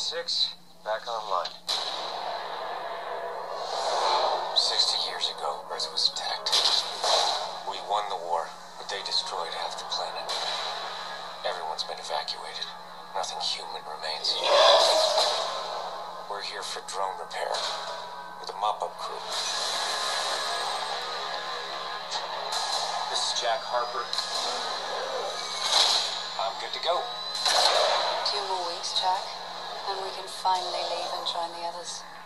6, back online. 60 years ago, Earth was attacked. We won the war, but they destroyed half the planet. Everyone's been evacuated. Nothing human remains. We're here for drone repair, with a mop-up crew. This is Jack Harper. I'm good to go. 2 more weeks, Jack, and we can finally leave and join the others.